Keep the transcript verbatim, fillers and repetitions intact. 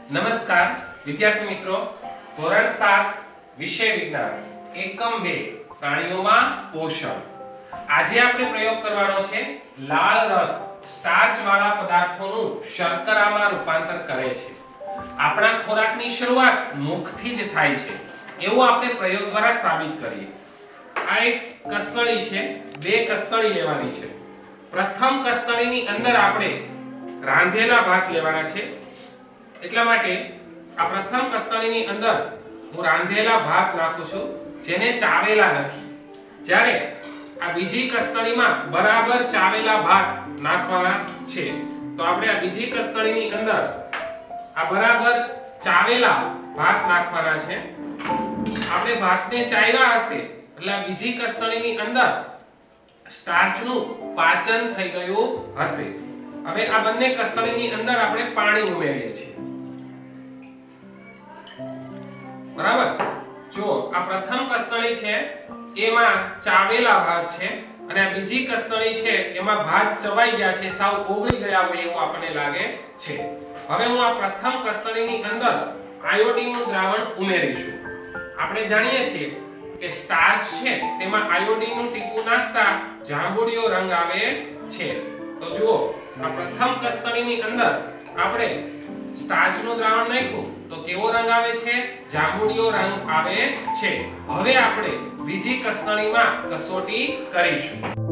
નમસ્કાર વિદ્યાર્થી મિત્રો, ધોરણ સાત વિષય વિજ્ઞાન એકમ બે પ્રાણીઓમાં પોષણ. આજે આપણે પ્રયોગ કરવાનો છે લાળ રસ સ્ટાર્ચ વાળા પદાર્થોનું શર્કરામાં રૂપાંતર કરે છે. આપણા ખોરાકની શરૂઆત મુખથી જ થાય છે એવું આપણે પ્રયોગ દ્વારા સાબિત કરીએ. આ એક કસનળી છે, બે કસનળી લેવાની છે. પ્રથમ કસનળીની અંદર આપણે રાંધેલા ભાત લેવાના છે. એટલા માટે આ પ્રથમ કસનળીની અંદર હું રાંધેલા ભાત નાખું છું, જેને ચાવેલા નથી. જ્યારે આ બીજી કસનળીમાં બરાબર ચાવેલા ભાત નાખવાના છે, તો આપણે આ બીજી કસનળીની અંદર આ બરાબર ચાવેલા ભાત નાખવાના છે. આપણે ભાતને ચાવ્યા હશે એટલે આ બીજી કસનળીની અંદર સ્ટાર્ચનું પાચન થઈ ગયું હશે. હવે આ બંને કસનળીની અંદર આપણે પાણી ઉમેરીએ છીએ. બરાબર, જો આ પ્રથમ કસનળી છે એમાં ચાવેલા ભાત છે અને આ બીજી કસનળી છે એમાં ભાત ચવાઈ ગયા છે, સાવ ઓગળી ગયા હોય એવું આપણને લાગે છે. હવે હું આ પ્રથમ કસનળીની અંદર આયોડીનનું દ્રાવણ ઉમેરીશું. આપણે જાણીએ છીએ કે સ્ટાર્ચ છે તેમાં આયોડીનનું ટીપું નાખતા જાંબુડિયો રંગ આવે છે. તો જુઓ, આ પ્રથમ કસનળીની અંદર આપણે સ્ટાર્ચનું દ્રાવણ નાખ્યું તો કેવો રંગ આવે છે? જાંબુડિયો રંગ આવે છે. હવે આપણે બીજી કસનળીમાં કસોટી કરીશું.